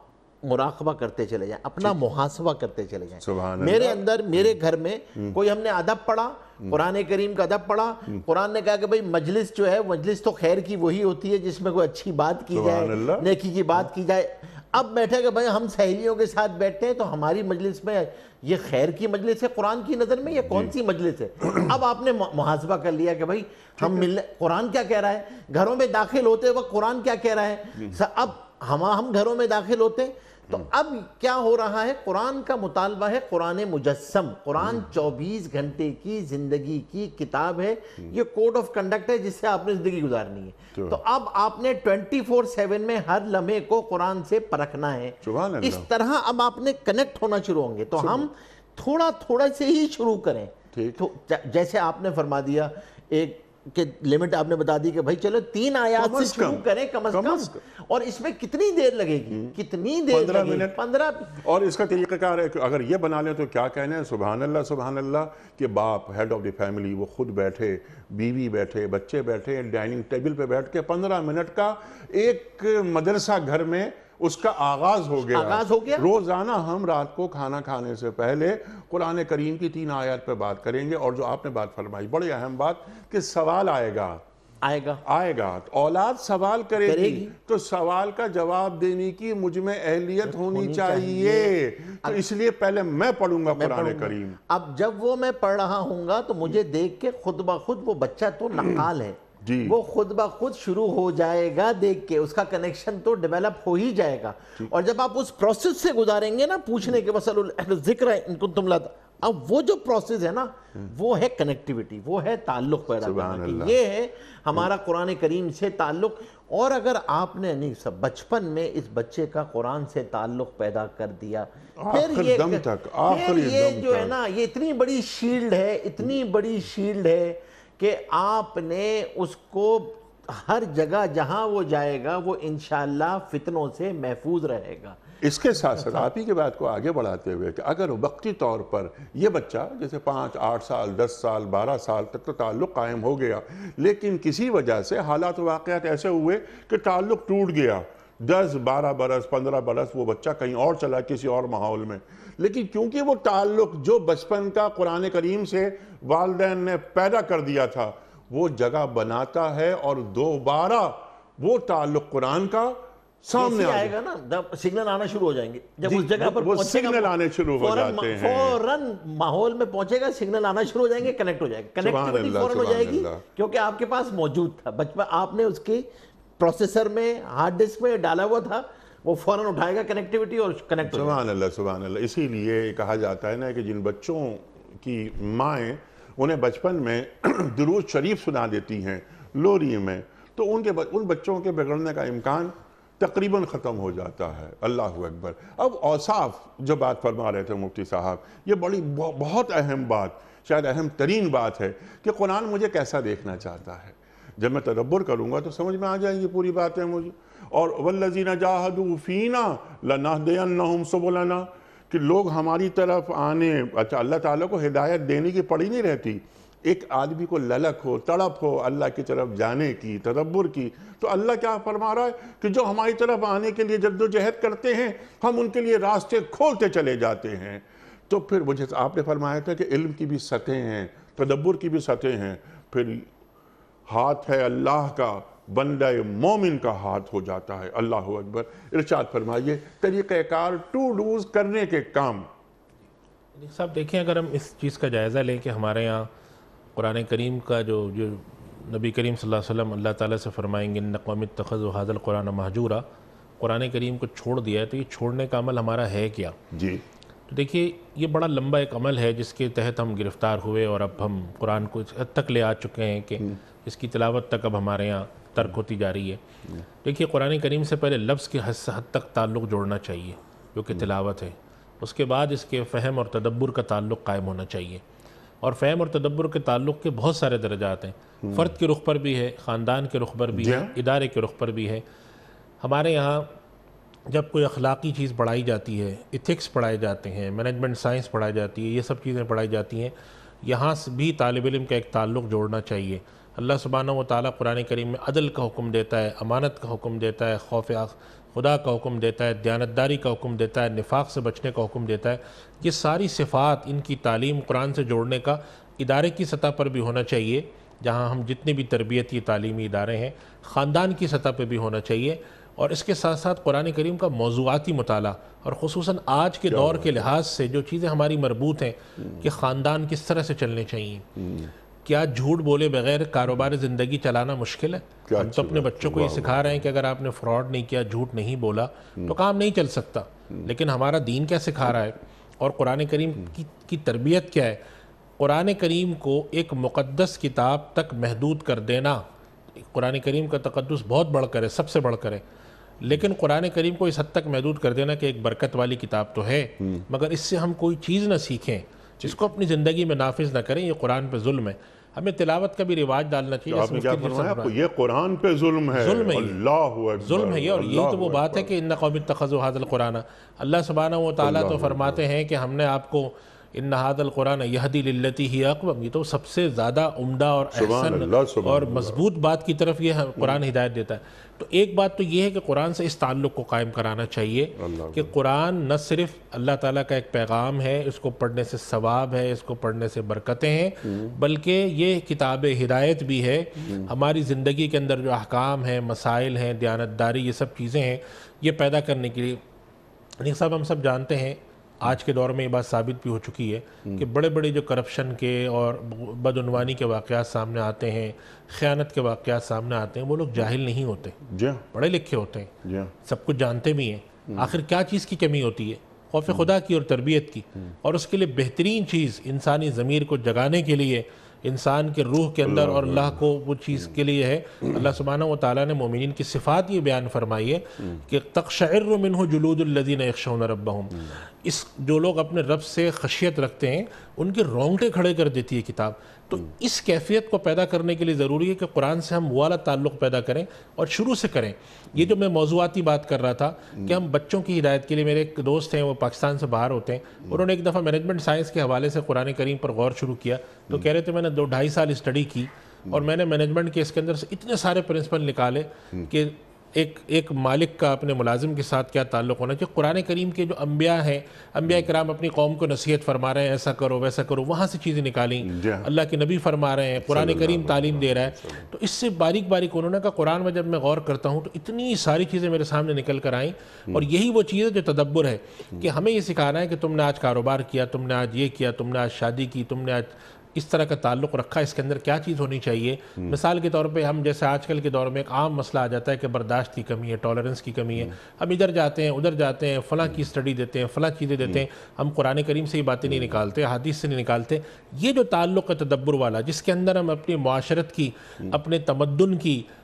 مراقبہ کرتے چلے جائیں, اپنا محاسبہ کرتے چلے جائیں. میرے اندر میرے گھر میں کوئی ہم نے ادب پڑھا, قرآن کریم کا ادب پڑھا, قرآن نے کہا کہ بھئی مجلس جو ہے, مجلس تو خیر کی وہی ہوتی ہے جس میں کوئی اچھی بات کی جائے, نیکی کی بات کی جائے. اب بیٹھے کہ بھئی ہم سہیلیوں کے ساتھ بیٹھتے ہیں تو ہماری مجلس میں یہ خیر کی مجلس ہے قرآن کی نظر میں, یہ کون سی مجلس ہے. اب آپ نے محاسبہ کر لیا کہ بھئی ہم مل قرآن کیا کہہ رہا ہے, گھروں میں داخل ہوتے وقت قرآن کیا کہہ رہا ہے. اب ہم ہم گھروں میں داخل ہوتے تو اب کیا ہو رہا ہے, قرآن کا مطالبہ ہے, قرآن مجسم, قرآن چوبیس گھنٹے کی زندگی کی کتاب ہے, یہ کوڈ آف کنڈکٹ ہے جس سے آپ نے زندگی گزارنی ہے. تو اب آپ نے ٹوینٹی فور سیون میں ہر لمحے کو قرآن سے پرکھنا ہے. اس طرح اب آپ نے کنیکٹ ہونا شروع ہوں گے. تو ہم تھوڑا تھوڑا سے ہی شروع کریں. تو جیسے آپ نے فرما دیا ایک کہ لمٹ آپ نے بتا دی کہ بھائی چلو تین آیات سے شروع کریں کم از کم, اور اس میں کتنی دیر لگے گی, کتنی دیر لگے گی, پندرہ. اور اس کا طریقہ کار ہے کہ اگر یہ بنا لیں تو کیا کہنے ہیں, سبحان اللہ سبحان اللہ, کہ باپ ہیڈ آف دی فیملی وہ خود بیٹھے, بیوی بیٹھے, بچے بیٹھے, ڈائننگ ٹیبل پہ بیٹھ کے پندرہ منٹ کا ایک مدرسہ گھر میں اس کا آغاز ہو گیا. آغاز ہو گیا. روزانہ ہم رات کو کھانا کھانے سے پہلے قرآن کریم کی تین آیات پہ بات کریں گے. اور جو آپ نے بات فرمائی بڑی اہم بات, کہ سوال آئے گا آئے گا آئے گا اولاد سوال کرے گی, تو سوال کا جواب دینے کی مجھ میں اہلیت ہونی چاہیے. تو اس لیے پہلے میں پڑھوں گا قرآن کریم. اب جب وہ میں پڑھ رہا ہوں گا تو مجھے دیکھ کے خود بخود, وہ بچہ تو نقال ہے, وہ خود بخود شروع ہو جائے گا دیکھ کے, اس کا کنیکشن تو ڈیولپ ہو ہی جائے گا. اور جب آپ اس پروسیس سے گزاریں گے نا, پوچھنے کے وصل ذکر ہے ان کو تم لا, اب وہ جو پروسیس ہے نا وہ ہے کنیکٹیوٹی, وہ ہے تعلق پیدا کرنا, کہ یہ ہے ہمارا قرآن کریم سے تعلق. اور اگر آپ نے نہیں سب بچپن میں اس بچے کا قرآن سے تعلق پیدا کر دیا, پھر یہ پھر یہ جو ہے نا, یہ اتنی بڑی شیلڈ ہے, اتنی بڑی شیلڈ ہے کہ آپ نے اس کو ہر جگہ جہاں وہ جائے گا وہ انشاءاللہ فتنوں سے محفوظ رہے گا. اس کے ساتھ ساتھ آپ ہی کے بات کو آگے بڑھاتے ہوئے کہ اگر وقتی طور پر یہ بچہ جیسے پانچ آٹھ سال دس سال بارہ سال تک تو تعلق قائم ہو گیا, لیکن کسی وجہ سے حالات و واقعات ایسے ہوئے کہ تعلق ٹوٹ گیا, دس بارہ برس پندرہ برس وہ بچہ کہیں اور چلا کسی اور ماحول میں, لیکن کیونکہ وہ تعلق جو بچپن کا قرآن کریم سے والدین نے پیدا کر دیا تھا وہ جگہ بناتا ہے, اور دوبارہ وہ تعلق قرآن کا سامنے آئے گا نا, جب سگنل آنا شروع ہو جائیں گے, جب اس جگہ پر وہ سگنل آنے شروع ہو جاتے ہیں, فوراً ماحول میں پہنچے گا, سگنل آنا شروع ہو جائیں گے, کنیکٹ ہو جائے گا, کنیکٹیوٹی فوراً ہو جائے گی, کیونکہ آپ کے پاس موجود تھا بچپن, آپ نے اس کی پروسیسر میں ہارڈ ڈسک میں ڈالا ہوا تھا, وہ فوراً اٹھائے گا کنیکٹیوٹی اور کنیکٹ ہو جائے گا. سبحان اللہ سبحان اللہ. اسی لیے کہا جاتا ہے نا کہ جن بچوں کی مائیں انہیں بچپن میں درود شریف سنا دیتی ہیں لوری میں, تو ان کے ان بچوں کے بگڑنے کا امکان تقریباً ختم ہو جاتا ہے۔ اللہ اکبر۔ اب اوصاف جو بات فرما رہے تھے مفتی صاحب، یہ بڑی بہت اہم بات، شاید اہم ترین بات ہے کہ قرآن مجھے کیسا دیکھنا چاہتا ہے۔ جب میں تدبر کروں گا تو سمجھ میں آ جائیں گی پوری باتیں مجھے۔ اور وَالَّذِينَ جَاهَدُوا فِينَا لَنَهْدِيَنَّهُمْ سُبُلَنَا، کہ لوگ ہماری طرف آنے، اچھا اللہ تعالیٰ کو ہدایت دینے کی پڑی نہیں رہتی، ایک آدمی کو للک ہو، تڑپ ہو اللہ کی طرف جانے کی، تدبر کی، تو اللہ کیا فرما رہا ہے کہ جو ہماری طرف آنے کے لیے جد و جہد کرتے ہیں ہم ان کے لیے راستے کھولتے چلے جاتے ہیں۔ تو پھر مجھے آپ نے فرمایا تھا کہ علم کی بھی سطحیں ہیں، تدبر کی بھی سطحیں ہیں، پھر ہاتھ ہے اللہ کا، بندہ مومن کا ہاتھ ہو جاتا ہے۔ اللہ اکبر۔ ارشاد فرمائیے طریقہ کار، ٹو ڈوز کرنے کے کام۔ صاحب دیکھیں، اگر ہم اس چیز کا جائزہ لیں کہ ہمارے یہاں قرآن کریم کا جو جو نبی کریم صلی اللہ علیہ وسلم اللہ تعالیٰ سے فرمائیں گے ان قوم اتخذوا ھذا القرآن مہجورا، قرآن کریم کو چھوڑ دیا ہے، تو یہ چھوڑنے کا عمل ہمارا ہے کیا؟ جی تو دیکھیے یہ بڑا لمبا ایک عمل ہے جس کے تحت ہم گرفتار ہوئے، اور اب ہم قرآن کو اس حد تک لے آ چکے ہیں کہ اس کی تلاوت تک اب ہمارے یہاں ترک ہوتی جا رہی ہے۔ دیکھیے قرآن کریم سے پہلے لفظ کے حد تک تعلق جوڑنا چاہیے جو کہ تلاوت ہے، اس کے بعد اس کے فہم اور تدبر کا تعلق قائم ہونا چاہیے۔ اور فہم اور تدبر کے تعلق کے بہت سارے درجات ہیں، فرد کے رخ پر بھی ہے، خاندان کے رخ پر بھی ہے، ادارے کے رخ پر بھی ہے۔ ہمارے یہاں جب کوئی اخلاقی چیز پڑھائی جاتی ہے، ایتھکس پڑھائے جاتے ہیں، مینجمنٹ سائنس پڑھائی جاتی ہے، یہ سب چیزیں پڑھائی جاتی ہیں، یہاں سے بھی طالب علم کا ایک تعلق جوڑنا چاہیے۔ اللہ سبحانہ و تعالیٰ قرآن کریم میں عدل کا حکم دیتا ہے، امانت کا حکم دیتا ہے، خوف خدا کا حکم دیتا ہے، دیانتداری کا حکم دیتا ہے، نفاق سے بچنے کا حکم دیتا ہے۔ یہ ساری صفات، ان کی تعلیم قرآن سے جوڑنے کا ادارے کی سطح پر بھی ہونا چاہیے، جہاں ہم جتنے بھی تربیتی تعلیمی ادارے ہیں، خاندان کی سطح پہ بھی ہونا چاہیے، اور اس کے ساتھ ساتھ قرآن کریم کا موضوعاتی مطالعہ، اور خصوصاً آج کے دور کے لحاظ سے جو چیزیں ہماری مربوط ہیں کہ خاندان کس طرح سے چلنے چاہیے۔ کیا جھوٹ بولے بغیر کاروبار زندگی چلانا مشکل ہے؟ ہم تو اپنے بچوں کو یہ سکھا رہے ہیں کہ اگر آپ نے فراڈ نہیں کیا، جھوٹ نہیں بولا تو کام نہیں چل سکتا، لیکن ہمارا دین کیا سکھا رہا ہے اور قرآن کریم کی کی تربیت کیا ہے؟ قرآن کریم کو ایک مقدس کتاب تک محدود کر دینا، قرآن کریم کا تقدس بہت بڑھ کر ہے، سب سے بڑھ کر ہے، لیکن قرآن کریم کو اس حد تک محدود کر دینا کہ ایک برکت والی کتاب تو ہے، مگر اس سے ہم کوئی چیز نہ سیکھیں، جس کو اپنی زندگی میں نافذ نہ کریں، یہ قرآن پہ ظلم ہے۔ ہمیں تلاوت کا بھی رواج ڈالنا چاہیے۔ آپ نے کیا فرمایا؟ یہ قرآن پہ ظلم ہے، ظلم ہے، اللہ اکبر، ظلم ہے یہ، اور یہی تو وہ بات ہے کہ ان قوم اتخذوا ھذا القرآن، اللہ سبحانہ و تعالیٰ تو فرماتے ہیں کہ ہم نے آپ کو ان ھذا القرآن یہدی للتی ہی اقوم، یہ تو سب سے زیادہ عمدہ اور احسن اور مضبوط بات کی طرف یہ قرآن ہدایت دیتا ہے۔ تو ایک بات تو یہ ہے کہ قرآن سے اس تعلق کو قائم کرانا چاہیے کہ قرآن نہ صرف اللہ تعالیٰ کا ایک پیغام ہے، اس کو پڑھنے سے ثواب ہے، اس کو پڑھنے سے برکتیں ہیں، بلکہ یہ کتاب ہدایت بھی ہے۔ ہماری زندگی کے اندر جو احکام ہیں، مسائل ہیں، دیانتداری، یہ سب چیزیں ہیں، یہ پیدا کرنے کے لیے۔ انیق صاحب، ہم سب جانتے ہیں آج کے دور میں یہ بات ثابت بھی ہو چکی ہے کہ بڑے بڑے جو کرپشن کے اور بدعنوانی کے واقعات سامنے آتے ہیں، خیانت کے واقعات سامنے آتے ہیں، وہ لوگ جاہل نہیں ہوتے، پڑھے لکھے ہوتے ہیں، سب کچھ جانتے بھی ہیں۔ آخر کیا چیز کی کمی ہوتی ہے؟ خوف خدا کی اور تربیت کی، اور اس کے لیے بہترین چیز انسانی ضمیر کو جگانے کے لیے، انسان کے روح کے اندر اور اللہ کو وہ چیز کے لیے ہے۔ اللہ سبحانہ و تعالیٰ نے مومنین کی صفات یہ بیان فرمائی ہے کہ تقشعر منہ جلود الذین یخشون ربہم، اس جو لوگ اپنے رب سے خشیت رکھتے ہیں ان کے رونگٹے کھڑے کر دیتی ہے کتاب۔ تو اس کیفیت کو پیدا کرنے کے لیے ضروری ہے کہ قرآن سے ہم وہ والا تعلق پیدا کریں اور شروع سے کریں۔ یہ جو میں موضوعاتی بات کر رہا تھا کہ ہم بچوں کی ہدایت کے لیے، میرے ایک دوست ہیں وہ پاکستان سے باہر ہوتے ہیں، انہوں نے ایک دفعہ مینجمنٹ سائنس کے حوالے سے قرآن کریم پر غور شروع کیا، تو کہہ رہے تھے میں نے دو ڈھائی سال اسٹڈی کی اور میں نے مینجمنٹ کے اس کے اندر سے اتنے سارے پرنسپل نکالے کہ ایک ایک مالک کا اپنے ملازم کے ساتھ کیا تعلق ہونا چاہیے۔ قرآن کریم کے جو انبیاء ہیں، انبیاء کرام اپنی قوم کو نصیحت فرما رہے ہیں، ایسا کرو ویسا کرو، وہاں سے چیزیں نکالیں، اللہ کے نبی فرما رہے ہیں، قرآن کریم تعلیم دے رہا ہے۔ تو اس سے باریک باریک انہوں نے کہا قرآن میں جب میں غور کرتا ہوں تو اتنی ساری چیزیں میرے سامنے نکل کر آئیں، اور یہی وہ چیز ہے جو تدبر ہے کہ ہمیں یہ سکھانا ہے کہ تم نے آج کاروبار کیا، تم نے آج یہ کیا، تم نے آج شادی کی، تم نے آج اس طرح کا تعلق رکھا، اس کے اندر کیا چیز ہونی چاہیے۔ مثال کے طور پہ ہم جیسے آج کل کے دور میں ایک عام مسئلہ آ جاتا ہے کہ برداشت کی کمی ہے، ٹالرنس کی کمی ہے، ہم ادھر جاتے ہیں ادھر جاتے ہیں، فلاں کی اسٹڈی دیتے ہیں، فلاں چیزیں دیتے ہیں، ہم قرآن کریم سے یہ باتیں نہیں نکالتے، حدیث سے نہیں نکالتے۔ یہ جو تعلق ہے تدبر والا، جس کے اندر ہم اپنی معاشرت کی، اپنے تمدن کی،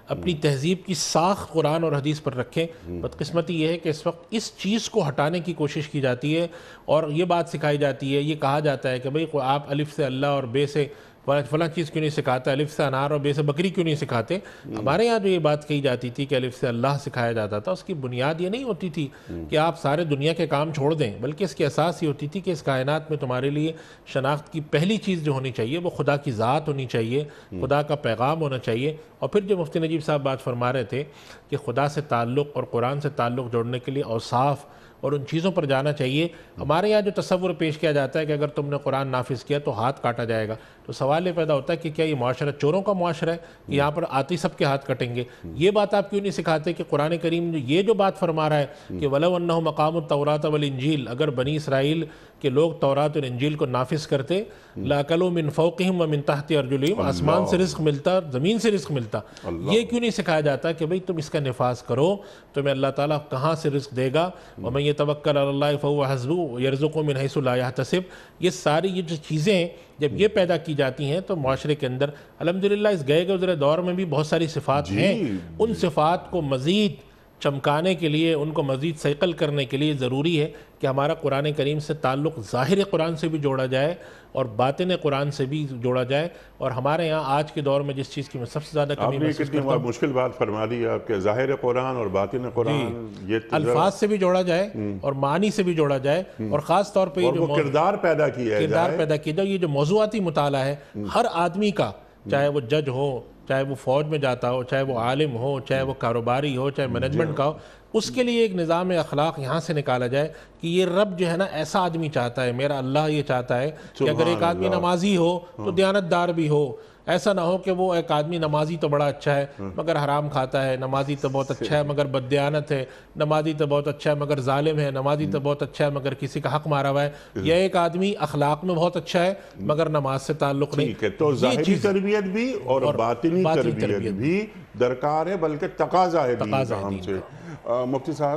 اپنی تہذیب کی ساخت قرآن اور حدیث پر رکھیں. بدقسمتی یہ ہے کہ اس وقت اس چیز کو ہٹانے کی کوشش کی جاتی ہے اور یہ بات سکھائی جاتی ہے, یہ کہا جاتا ہے کہ بھئی آپ الف سے اللہ اور بے سے فلاں چیز کیوں نہیں سکھاتے, الف سے انار اور بے سے بکری کیوں نہیں سکھاتے. ہمارے یہاں جو یہ بات کہی جاتی تھی کہ الف سے اللہ سکھایا جاتا تھا, اس کی بنیاد یہ نہیں ہوتی تھی کہ آپ سارے دنیا کے کام چھوڑ دیں, بلکہ اس کی اساس یہ ہوتی تھی کہ اس کائنات میں تمہارے لیے شناخت کی پہلی چیز جو ہونی چاہیے وہ خدا کی ذات ہونی چاہیے, خدا کا پیغام ہونا چاہیے. اور پھر جو مفتی نجیب صاحب بات فرما رہے تھے کہ خدا سے تعلق اور قرآن سے تعلق جوڑنے کے لیے اوصاف اور ان چیزوں پر جانا چاہیے. ہمارے یہاں جو تصور پیش کیا جاتا ہے کہ اگر تم نے قرآن نافذ کیا تو ہاتھ کاٹا جائے گا, تو سوال یہ پیدا ہوتا ہے کہ کیا یہ معاشرہ چوروں کا معاشرہ ہے کہ یہاں پر آتی سب کے ہاتھ کٹیں گے. یہ بات آپ کیوں نہیں سکھاتے کہ قرآن کریم یہ جو بات فرما رہا ہے کہ وَلَوْ أَنَّهُ مَقَامُ التَّوْرَاةَ وَالْإِنْجِيلَ, اگر بنی اسرائیل کے لوگ تورات اور انجیل کو نافذ کرتے لَأَكَلُوا مِنْ فَوْقِهِمْ وَمِنْ تَحْتِ أَرْجُلِهِمْ, آسمان سے رزق ملتا, زمین سے رزق ملتا. یہ کیوں نہیں سکھایا جاتا کہ بھئی تم اس کا نفاذ کرو, تمہیں اللہ تعالیٰ کہاں سے رزق دے گا, وَمَن يَتَوَكَّلْ عَلَى اللَّهِ فَهُوَ حَسْبُهُ وَيَرْزُقْهُ مِنْ حَيْثُ لَا يَحْتَسِبُ. یہ ساری یہ جو چیزیں جب یہ پیدا کی جاتی ہیں تو معاشرے کے اندر الحمدللہ اس گئے گزرے دور میں بھی بہت ساری صفات ہیں. ان صفات کو مزید چمکانے کے لیے, ان کو مزید ثقل کرنے کے لیے ضروری ہے کہ ہمارا قرآن کریم سے تعلق ظاہر قرآن سے بھی جوڑا جائے اور باطن قرآن سے بھی جوڑا جائے. اور ہمارے یہاں آج کے دور میں جس چیز کی میں سب سے زیادہ کمی محسوس کرتا ہوں, آپ نے کتنی مشکل بات فرما دی آپ کے ظاہر قرآن اور باطن قرآن, یہ الفاظ سے بھی جوڑا جائے اور معنی سے بھی جوڑا جائے, اور خاص طور پہ یہ جو کردار پیدا کیا جائے, کردار پیدا کیا جائے. یہ جو موضوعاتی مطالعہ ہے ہر آدمی کا, چاہے وہ جج ہو, چاہے وہ فوج میں جاتا ہو, چاہے وہ عالم ہو, چاہے وہ کاروباری ہو, چاہے مینجمنٹ کا ہو, اس کے لیے ایک نظام اخلاق یہاں سے نکالا جائے کہ یہ رب جو ہے نا ایسا آدمی چاہتا ہے, میرا اللہ یہ چاہتا ہے کہ اگر ایک آدمی نمازی ہو تو دیانتدار بھی ہو. ایسا نہ ہو کہ وہ ایک آدمی نمازی تو بڑا اچھا ہے مگر حرام کھاتا ہے, نمازی تو بہت اچھا ہے مگر بددیانت ہے, نمازی تو بہت اچھا ہے مگر ظالم ہے, نمازی تو بہت اچھا ہے مگر کسی کا حق مارا ہوا ہے, یا ایک آدمی اخلاق میں بہت اچھا ہے مگر نماز سے تعلق نہیں. ٹھیک ہے, تو ظاہری تربیت بھی اور باطنی تربیت بھی درکار ہے, بلکہ تقاضا ہے دین کا ہم سے. مفتی صاحب,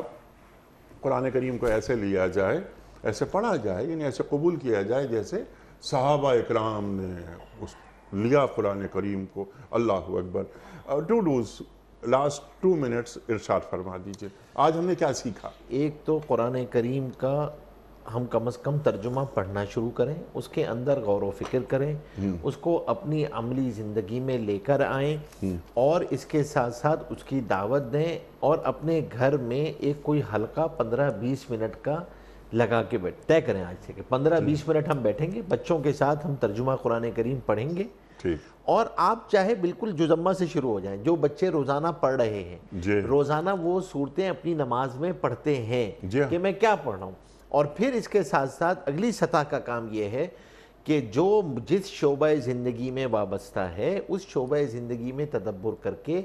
قرآن کریم کو ایسے لیا جائے, ایسے پڑھا جائے, یعنی ایسے قبول کیا جائے جیسے صحابہ اکرام نے اس لیا قرآن کریم کو. اللہ اکبر. ٹو ڈوز لاسٹ ٹو منٹس ارشاد فرما دیجئے, آج ہم نے کیا سیکھا؟ ایک تو قرآن کریم کا ہم کم از کم ترجمہ پڑھنا شروع کریں, اس کے اندر غور و فکر کریں, اس کو اپنی عملی زندگی میں لے کر آئیں, اور اس کے ساتھ ساتھ اس کی دعوت دیں, اور اپنے گھر میں ایک کوئی حلقہ پندرہ بیس منٹ کا لگا کے بیٹھ طے کریں آج سے کہ پندرہ بیس منٹ ہم بیٹھیں گے, بچوں کے ساتھ ہم ترجمہ قرآن کریم پڑھیں گے. اور آپ چاہے بالکل جزمہ سے شروع ہو جائیں, جو بچے روزانہ پڑھ رہے ہیں روزانہ وہ صورتیں اپنی نماز میں پڑھتے ہیں کہ میں کیا پڑھ رہا ہوں. اور پھر اس کے ساتھ ساتھ اگلی سطح کا کام یہ ہے کہ جو جس شعبہ زندگی میں وابستہ ہے اس شعبہ زندگی میں تدبر کر کے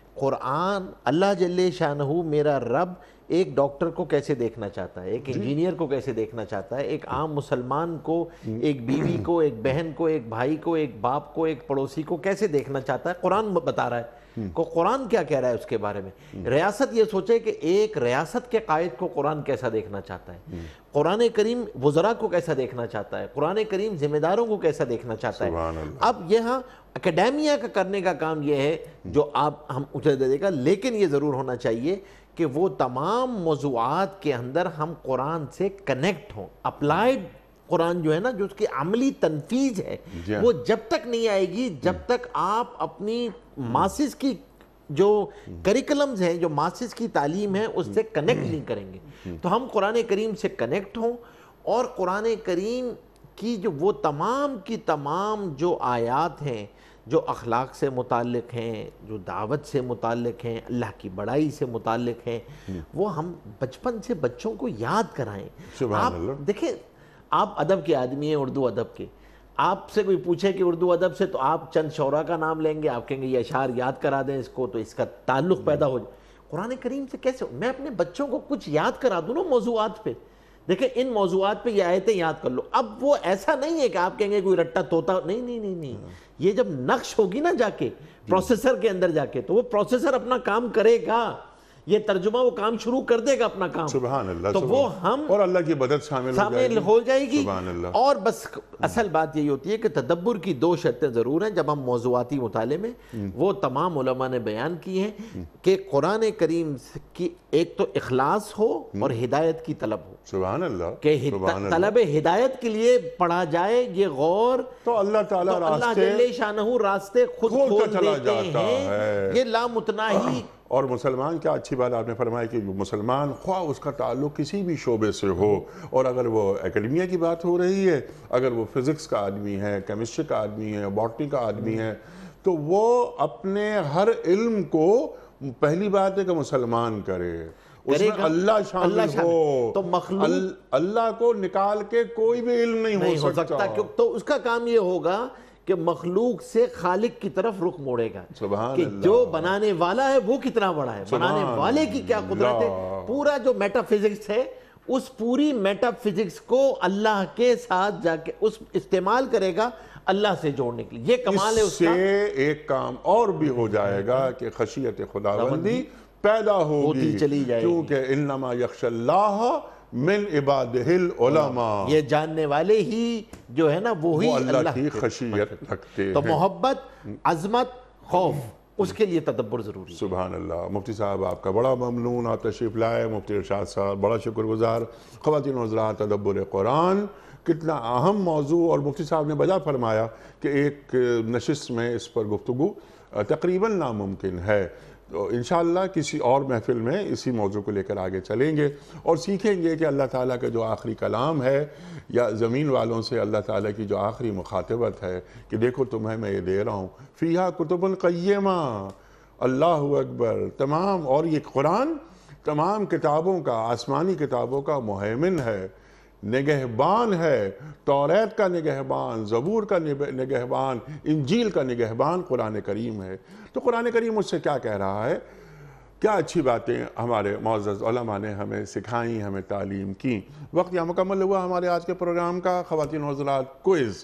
قرآن, اللہ جل شانہ میرا رب ایک ڈاکٹر کو کیسے دیکھنا چاہتا ہے, ایک انجینئر کو کیسے دیکھنا چاہتا ہے, ایک عام مسلمان کو, ایک بیوی کو, ایک بہن کو, ایک بھائی کو, ایک باپ کو, ایک پڑوسی کو کیسے دیکھنا چاہتا ہے, قرآن بتا رہا ہے. کو قرآن کیا کہہ رہا ہے اس کے بارے میں. ریاست یہ سوچے کہ ایک ریاست کے قائد کو قرآن کیسا دیکھنا چاہتا ہے, قرآن کریم وزراء کو کیسا دیکھنا چاہتا ہے, قرآن کریم ذمہ داروں کو کیسا دیکھنا چاہتا ہے. اب یہاں اکیڈیمیا کا کرنے کا کام یہ ہے جو آپ ہم اسے دے دے گا, لیکن یہ ضرور ہونا چاہیے کہ وہ تمام موضوعات کے اندر ہم قرآن سے کنیکٹ ہوں. اپلائیڈ قرآن جو ہے نا, جو اس کی عملی تنفیذ ہے, وہ جب تک نہیں آئے گی جب تک آپ اپنی ماسز کی جو کریکلمز ہیں, جو ماسز کی تعلیم ہے, اس سے کنیکٹ نہیں کریں گے. تو ہم قرآن کریم سے کنیکٹ ہوں, اور قرآن کریم کی جو وہ تمام کی تمام جو آیات ہیں جو اخلاق سے متعلق ہیں, جو دعوت سے متعلق ہیں, اللہ کی بڑائی سے متعلق ہیں, وہ ہم بچپن سے بچوں کو یاد کرائیں. آپ دیکھیں, آپ ادب کے آدمی ہیں, اردو ادب کے, آپ سے کوئی پوچھے کہ اردو ادب سے, تو آپ چند شعراء کا نام لیں گے, آپ کہیں گے یہ اشعار یاد کرا دیں اس کو, تو اس کا تعلق پیدا ہو جائے. قرآن کریم سے کیسے میں اپنے بچوں کو کچھ یاد کرا دوں نا موضوعات پہ, دیکھیں ان موضوعات پہ یہ آیتیں یاد کر لو. اب وہ ایسا نہیں ہے کہ آپ کہیں گے کوئی رٹا طوطا, نہیں نہیں نہیں نہیں یہ جب نقش ہوگی نا جا کے پروسیسر کے اندر جا کے, تو وہ پروسیسر اپنا کام کرے گا. یہ ترجمہ وہ کام شروع کر دے گا اپنا کام. سبحان اللہ. تو وہ ہم اور اللہ کی مدد شامل شامل ہو جائے گی. سبحان اللہ. اور بس اصل بات یہی ہوتی ہے کہ تدبر کی دو شرطیں ضرور ہیں جب ہم موضوعاتی مطالعے میں, وہ تمام علماء نے بیان کی ہیں کہ قرآن کریم کی ایک تو اخلاص ہو اور ہدایت کی طلب ہو. سبحان اللہ. کہ طلب ہدایت کے لیے پڑھا جائے, یہ غور تو اللہ تعالیٰ اللہ جل شانہ راستے خود کھول دیتے ہیں. یہ لامتناہی. اور مسلمان, کیا اچھی بات آپ نے فرمائی کہ مسلمان خواہ اس کا تعلق کسی بھی شعبے سے ہو, اور اگر وہ اکیڈمیا کی بات ہو رہی ہے, اگر وہ فزکس کا آدمی ہے, کیمسٹری کا آدمی ہے, باٹنی کا آدمی ہے, تو وہ اپنے ہر علم کو پہلی بات ہے کہ مسلمان کرے, اس میں اللہ شامل ہو. تو مخلوق اللہ کو نکال کے کوئی بھی علم نہیں ہو سکتا. تو اس کا کام یہ ہوگا کہ مخلوق سے خالق کی طرف رخ موڑے گا کہ اللہ. جو بنانے والا ہے وہ کتنا بڑا ہے, بنانے والے کی کیا قدرت ہے. پورا جو میٹا فزکس ہے اس پوری میٹا فزکس کو اللہ کے ساتھ جا کے اس استعمال کرے گا اللہ سے جوڑنے کے لیے. یہ کمال ہے اس کا. اس سے ایک کام اور بھی ہو جائے گا کہ خشیت خداوندی پیدا ہوگی, چلی جائے گی. کیونکہ انما یخشى اللہ من عبادہ العلماء, یہ جاننے والے ہی جو ہے نا وہی وہ اللہ کی خشیت رکھتے ہیں. تو محبت, عظمت, خوف, اس کے لیے تدبر ضروری ہے. سبحان اللہ. مفتی صاحب آپ کا بڑا ممنون, آپ تشریف لائے. مفتی ارشاد صاحب بڑا شکر گزار. خواتین و حضرات, تدبر قرآن کتنا اہم موضوع, اور مفتی صاحب نے بجا فرمایا کہ ایک نشست میں اس پر گفتگو تقریباً ناممکن ہے. تو انشاءاللہ کسی اور محفل میں اسی موضوع کو لے کر آگے چلیں گے اور سیکھیں گے کہ اللہ تعالیٰ کا جو آخری کلام ہے, یا زمین والوں سے اللہ تعالیٰ کی جو آخری مخاطبت ہے کہ دیکھو تمہیں میں یہ دے رہا ہوں, فیہا کتب قیمہ, اللہ اکبر. تمام, اور یہ قرآن تمام کتابوں کا, آسمانی کتابوں کا مہیمن ہے, نگہبان ہے. توریت کا نگہبان, زبور کا نگہبان, انجیل کا نگہبان قرآن کریم ہے. تو قرآن کریم اس سے کیا کہہ رہا ہے؟ کیا اچھی باتیں ہمارے معزز علماء نے ہمیں سکھائیں, ہمیں تعلیم کی. وقت یہاں مکمل ہوا ہمارے آج کے پروگرام کا. خواتین و حضرات, کوئز.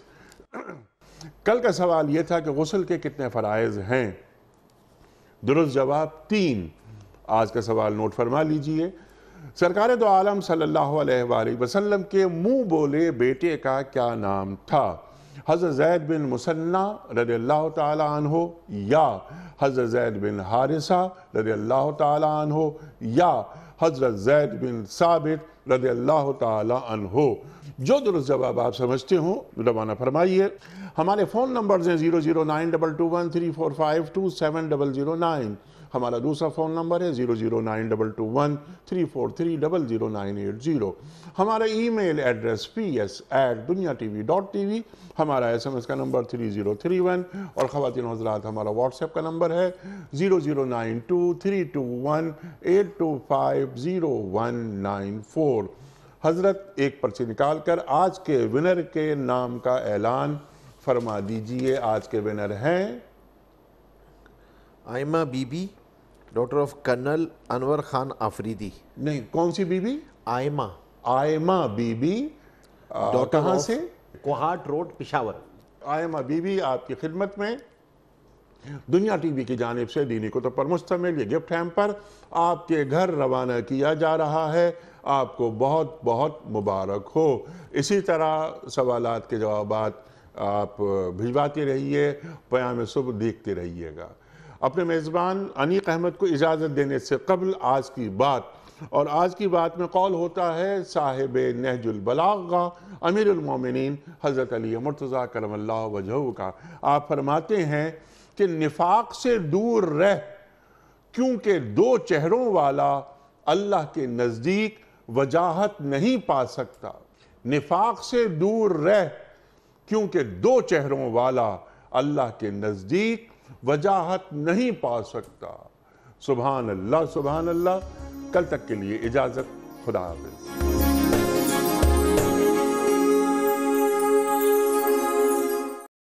کل کا سوال یہ تھا کہ غسل کے کتنے فرائض ہیں؟ درست جواب تین. آج کا سوال نوٹ فرما لیجئے. سرکار دو عالم صلی اللہ علیہ وآلہ وسلم کے منہ بولے بیٹے کا کیا نام تھا؟ حضرت زید بن مسنہ رضی اللہ تعالی عنہ, یا حضرت زید بن حارثہ رضی اللہ تعالی عنہ, یا حضرت زید بن ثابت رضی اللہ تعالی عنہ. جو درست جواب آپ سمجھتے ہوں روانہ فرمائیے. ہمارے فون نمبرز ہیں zero zero nine double two one three four five two seven double zero nine. ہمارا دوسرا فون نمبر ہے zero zero nine double two one three four three double zero nine eight zero. ہمارا email address P S at Dunya T V dot T V. ہمارا S M S کا number three zero three one. اور خواتین و حضرات, ہمارا what's app کا number ہے zero zero nine two three two one eight two five zero one nine four. حضرت ایک پرچی نکال کر آج کے ونر کے نام کا اعلان فرما دیجئے. آج کے ونر ہیں Aima Bibi, daughter of colonel Anwar Khan Afridi. نہیں, کون سی بی بی؟ آئمہ. آئمہ بی بی. کہاں سے؟ Kohat road, Peshawar. Aima be be آپ کی خدمت میں دنیا ٹی وی کی جانب سے دینی کتب پر مشتمل یہ گفٹ ہیمپر آپ کے گھر روانہ کیا جا رہا ہے. آپ کو بہت بہت مبارک ہو. اسی طرح سوالات کے جوابات آپ بھجواتے رہیے, پیام صبح دیکھتے رہیے گا. اپنے میزبان انیق احمد کو اجازت دینے سے قبل آج کی بات, اور آج کی بات میں قول ہوتا ہے صاحب نہج البلاغہ امیر المومنین حضرت علی مرتضیٰ کرم اللہ وجہہ کا. آپ فرماتے ہیں کہ نفاق سے دور رہ, کیونکہ دو چہروں والا اللہ کے نزدیک وجاہت نہیں پا سکتا. نفاق سے دور رہ, کیونکہ دو چہروں والا اللہ کے نزدیک وجاہت نہیں پا سکتا. سبحان اللہ, سبحان اللہ. کل تک کے لیے اجازت. خدا حافظ.